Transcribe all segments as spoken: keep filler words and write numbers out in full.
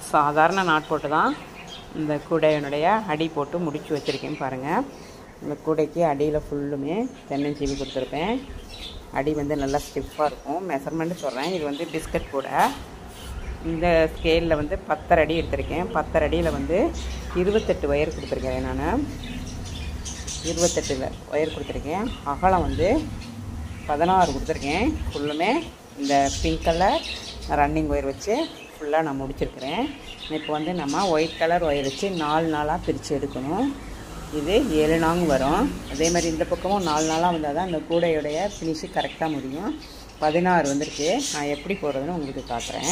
சாதாரண நாட் போட்டு தான் இந்த கூடையினுடைய அடி போட்டு முடிச்சு வச்சுருக்கேன் பாருங்கள். இந்த கூடைக்கு அடியில் ஃபுல்லுமே தென்னஞ்சீவி கொடுத்துருப்பேன். அடி வந்து நல்லா ஸ்டிஃபாக இருக்கும். மெஷர்மெண்ட்டு சொல்கிறேன். இது வந்து பிஸ்கட் கூடை. இந்த ஸ்கேலில் வந்து பத்தரை அடி எடுத்திருக்கேன். பத்தரை அடியில் வந்து இருபத்தெட்டு ஒயர் கொடுத்துருக்கேன். நான் இருபத்தெட்டில் ஒயர் கொடுத்துருக்கேன். அகலம் வந்து பதினாறு கொடுத்துருக்கேன். ஃபுல்லுமே இந்த பிங்க் கலர் ரன்னிங் ஒயர் வச்சு ஃபுல்லாக நான் முடிச்சிருக்கிறேன். இப்போ வந்து நம்ம ஒயிட் கலர் ஒயர் வச்சு நாலு நாளாக பிரித்து எடுக்கணும். இது ஏழு நாங்க வரும். அதே மாதிரி இந்த பக்கமும் நாலு நாளாக வந்தால் தான் இந்த கூடையுடைய ஃபினிஷு கரெக்டாக முடியும். பதினாறு வந்துருக்கு. நான் எப்படி போடுறதுன்னு உங்களுக்கு காட்டுறேன்.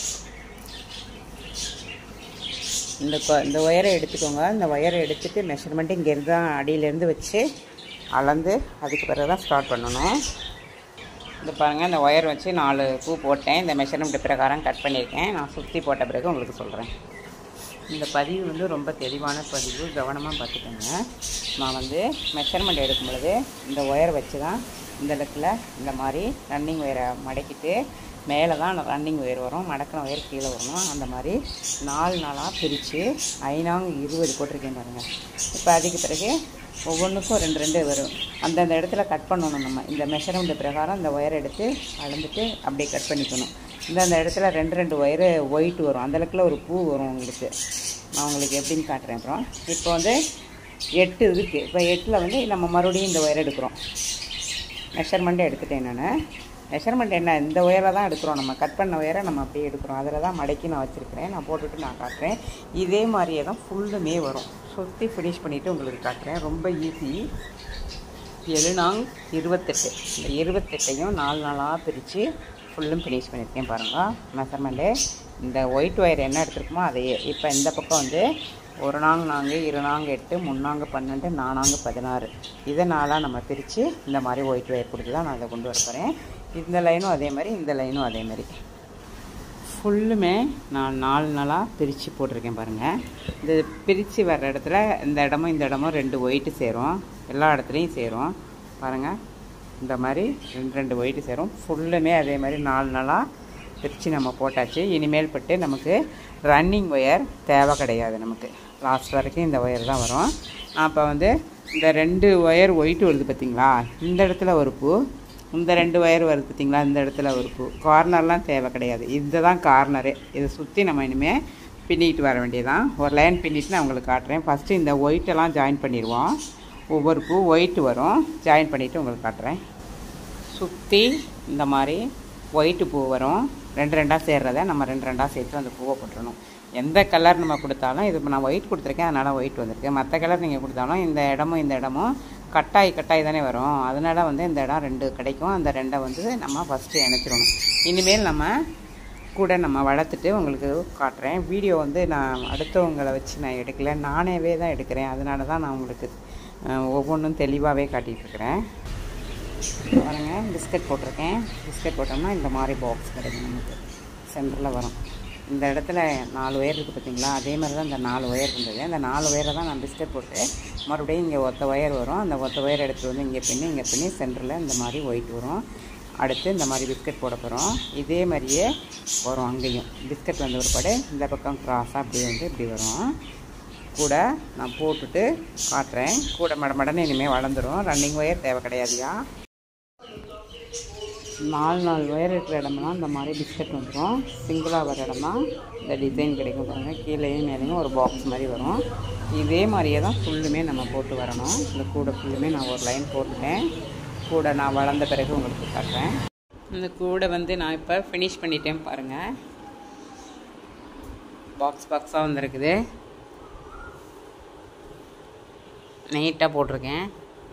இந்த இந்த ஒயரை எடுத்துக்கோங்க. இந்த ஒயரை எடுத்துகிட்டு மெஷர்மெண்ட்டு இங்கேருந்து தான் அடியிலேருந்து வச்சு அளந்து அதுக்கு பிறகு தான் ஸ்டார்ட் பண்ணணும். இந்த பாருங்கள், இந்த ஒயர் வச்சு நாலு பூ போட்டேன். இந்த மெஷர்மெண்ட் பிரகாரம் கட் பண்ணியிருக்கேன். நான் சுற்றி போட்ட பிறகு உங்களுக்கு சொல்கிறேன். இந்த பதிவு வந்து ரொம்ப தெளிவான பதிவு, கவனமாக பார்த்துக்கோங்க. நான் வந்து மெஷர்மெண்ட் எடுக்கும் பொழுது இந்த ஒயர் வச்சு தான் இந்த இடத்துல இந்த மாதிரி ரன்னிங் ஒயரை மடக்கிட்டு மேலே தான் ரன்னிங் ஒயர் வரும், மடக்கின ஒயர் கீழே வரணும். அந்த மாதிரி நாலு நாளாக பிரித்து ஐநாங்க இருபது போட்டிருக்கேன் பாருங்கள். இப்போ அதுக்கு பிறகு ஒவ்வொன்றுக்கும் ரெண்டு ரெண்டு வரும். அந்தந்த இடத்துல கட் பண்ணணும். நம்ம இந்த மெஷர்மெண்ட் பிரகாரம் இந்த ஒயரை எடுத்து அளந்துட்டு அப்படியே கட் பண்ணிக்கணும். இந்தந்த இடத்துல ரெண்டு ரெண்டு ஒயரு ஒயிட் வரும். அந்த இடத்துல ஒரு பூ வரும் உங்களுக்கு. நான் உங்களுக்கு எப்படின்னு காட்டுறேன். அப்புறம் இப்போ வந்து எட்டு இருக்குது. இப்போ எட்டில் வந்து நம்ம மறுபடியும் இந்த ஒயர் எடுக்கிறோம். மெஷர்மெண்ட்டை எடுத்துட்டேன் நான். மெஷர்மெண்ட் என்ன, இந்த ஒயரை தான் எடுக்கிறோம். நம்ம கட் பண்ண ஒயரை நம்ம அப்படியே எடுக்கிறோம். அதில் தான் மடக்கி நான் வச்சுருக்கிறேன். நான் போட்டுட்டு நான் காட்டுறேன். இதே மாதிரியே தான் ஃபுல்லுமே வரும். சுற்றி ஃபினிஷ் பண்ணிவிட்டு உங்களுக்கு காட்டுறேன். ரொம்ப ஈஸி. எழுநாங் இருபத்தெட்டு. இந்த இருபத்தெட்டையும் நாலு நாளாக பிரித்து ஃபுல்லும் ஃபினிஷ் பண்ணியிருக்கேன் பாருங்கள். மெஷர்மெண்ட்டு இந்த ஒயிட் ஒயர் என்ன எடுத்துருக்குமோ அதையே. இப்போ இந்த பக்கம் வந்து ஒரு நாங்க நான்கு, இரு நாங்க எட்டு, முன்னாங்க பன்னெண்டு, நானாங்க பதினாறு. இதை நாளாக நம்ம பிரித்து இந்த மாதிரி ஒயிட் ஒயர் கொடுத்து தான் நான் அதை கொண்டு வர போகிறேன். இந்த லைனும் அதே மாதிரி, இந்த லைனும் அதே மாதிரி ஃபுல்லுமே நான் நாலு நாளாக பிரித்து போட்டிருக்கேன் பாருங்கள். இந்த பிரித்து வர்ற இடத்துல இந்த இடமும் இந்த இடமும் ரெண்டு ஒயிட்டு சேரும். எல்லா இடத்துலையும் சேரும் பாருங்கள். இந்த மாதிரி ரெண்டு ரெண்டு ஒயிட்டு சேரும். ஃபுல்லுமே அதே மாதிரி நாலு நாளாக பிரித்து நம்ம போட்டாச்சு. இனிமேல் பட்டு நமக்கு ரன்னிங் ஒயர் தேவை கிடையாது. நமக்கு லாஸ்ட் வரைக்கும் இந்த ஒயர் தான் வரும். அப்போ வந்து இந்த ரெண்டு ஒயர் ஒயிட்டு வருது பார்த்திங்களா, இந்த இடத்துல ஒரு பூ, இந்த ரெண்டு ஒயர் வருது பார்த்திங்களா, இந்த இடத்துல ஒரு பூ. கார்னர்லாம் தேவை கிடையாது. இதுதான் கார்னரு. இதை சுற்றி நம்ம இனிமேல் பின்னிட்டு வர வேண்டியதான். ஒரு லைன் பின்னிட்டு நான் உங்களுக்கு காட்டுறேன். ஃபஸ்ட்டு இந்த ஒயிட்டெல்லாம் ஜாயின் பண்ணிடுவோம். ஒவ்வொரு பூ ஒயிட்டு வரும். ஜாயின் பண்ணிவிட்டு உங்களுக்கு காட்டுறேன். சுற்றி இந்த மாதிரி ஒயிட்டு பூ வரும். ரெண்டு ரெண்டாக சேர்றதை நம்ம ரெண்டு ரெண்டாக சேர்த்து அந்த பூவை போட்டுடணும். எந்த கலர் நம்ம கொடுத்தாலும், இது நான் ஒயிட் கொடுத்துருக்கேன் அதனால் ஒயிட் வந்திருக்கு. மற்ற கலர் நீங்கள் கொடுத்தாலும் இந்த இடமும் இந்த இடமும் கட்டாய் கட்டாய் தானே வரும். அதனால் வந்து இந்த இடம் ரெண்டு கிடைக்கும். அந்த ரெண்டை வந்து நம்ம ஃபஸ்ட்டு இணைச்சிடணும். இனிமேல் நம்ம கூட நம்ம வளர்த்துட்டு உங்களுக்கு காட்டுறேன். வீடியோ வந்து நான் அடுத்தவங்களை வச்சு நான் எடுக்கலை, நானேவே தான் எடுக்கிறேன். அதனால தான் நான் உங்களுக்கு ஒவ்வொன்றும் தெளிவாகவே காட்டிகிட்ருக்கிறேன். பாருங்கள், பிஸ்கட் போட்டிருக்கேன். பிஸ்கட் போட்டோம்னா இந்த மாதிரி பாக்ஸ் கிடைக்கும் நமக்கு. சென்டரில் வரும். இந்த இடத்துல நாலு ஒயர் இருக்குது பார்த்திங்களா, அதே மாதிரி தான் இந்த நாலு ஒயர் இருந்தது. அந்த நாலு ஒயரை தான் நான் பிஸ்கட் போட்டு மறுபடியும் இங்கே ஒத்த ஒயர் வரும். அந்த ஒத்த ஒயர் எடுத்துகிட்டு வந்து இங்கே பின்னி இங்கே பின்னி சென்டரில் இந்த மாதிரி ஒயிட் வரும். அடுத்து இந்த மாதிரி பிஸ்கட் போட போகிறோம். இதே மாதிரியே வரும் அங்கேயும். பிஸ்கட் வந்து ஒருபாடு இந்த பக்கம் க்ராஸாக அப்படியே வந்து இப்படி வரும். கூட நான் போட்டுட்டு காட்டுறேன். கூட மட மடன்னு இனிமேல் வளர்ந்துடும். ரன்னிங் ஒயர் தேவை கிடையாதுயா. நாலு நாலு ஒயர் இருக்கிற இடமெல்லாம் இந்த மாதிரி பிஸ்கட் வந்துடும். சிங்கிளாக வர இடமா இந்த டிசைன் கிடைக்கும் பாருங்கள். கீழேயும் மேலேயும் ஒரு பாக்ஸ் மாதிரி வரும். இதே மாதிரியே தான் ஃபுல்லுமே நம்ம போட்டு வரணும். இந்த கூடை ஃபுல்லுமே நான் ஒரு லைன் போட்டுட்டேன். கூடை நான் வளர்ந்த பிறகு உங்களுக்கு காட்டுறேன். இந்த கூடை வந்து நான் இப்போ ஃபினிஷ் பண்ணிட்டேன் பாருங்கள். பாக்ஸ் பாக்ஸாக வந்துருக்குது. நீட்டாக போட்டிருக்கேன்.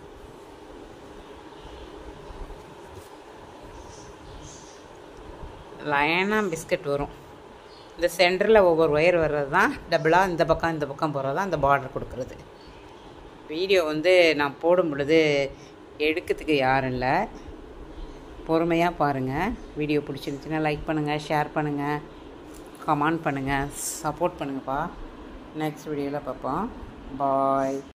லைனாக பிஸ்கட் வரும். இந்த சென்டரில் ஒவ்வொரு ஒயர் வர்றது தான் டபுளாக இந்த பக்கம் இந்த பக்கம் போகிறது தான் அந்த பார்டர் கொடுக்குறது. வீடியோ வந்து நான் போடும் பொழுது எடுக்கிறதுக்கு யாரும் இல்லை. பொறுமையாக பாருங்கள். வீடியோ பிடிச்சிருந்துச்சின்னா லைக் பண்ணுங்கள், ஷேர் பண்ணுங்கள், கமெண்ட் பண்ணுங்கள், சப்போர்ட் பண்ணுங்கப்பா. நெக்ஸ்ட் வீடியோவில் பார்ப்போம். பாய்.